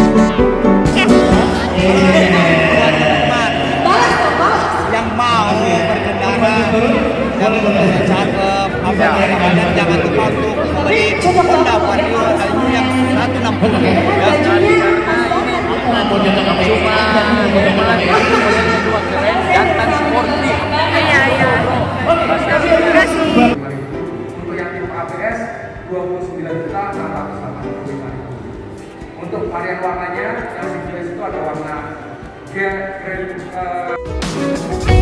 Yang mau berkendara dan cakep, dan jangan lupa untuk membeli Honda Vario yang 160 ya. Cuma keren, jantan sporti. Iya. Terima kasih. Untuk yang tipe ABS 29.685.000. Untuk varian warnanya yang jelas itu ada warna